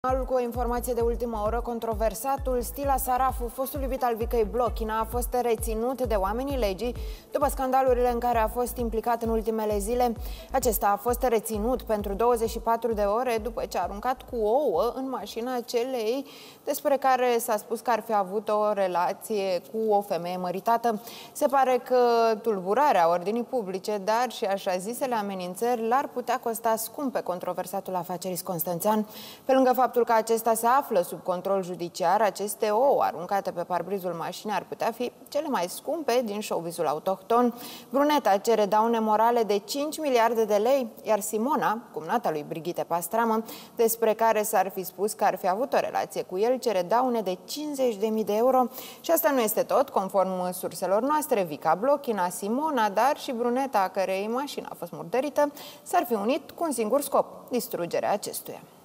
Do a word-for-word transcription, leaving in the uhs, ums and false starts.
Cu o informație de ultimă oră, controversatul Stila Sarafu, fostul iubit al Vicăi Blochina, a fost reținut de oamenii legii după scandalurile în care a fost implicat în ultimele zile. Acesta a fost reținut pentru douăzeci și patru de ore după ce a aruncat cu ouă în mașina celei despre care s-a spus că ar fi avut o relație cu o femeie măritată. Se pare că tulburarea ordinii publice, dar și așa zisele amenințări l-ar putea costa scump pe controversatul afacerist constanțean. Pe lângă faptul că acesta se află sub control judiciar, aceste ouă aruncate pe parbrizul mașinii ar putea fi cele mai scumpe din showbizul autohton. Bruneta cere daune morale de cinci miliarde de lei, iar Simona, cumnata lui Brigitte Pastramă, despre care s-ar fi spus că ar fi avut o relație cu el, cere daune de cincizeci de mii de euro. Și asta nu este tot. Conform surselor noastre, Vica Blochina, Simona, dar și Bruneta, a cărei mașină a fost murdărită, s-ar fi unit cu un singur scop: distrugerea acestuia.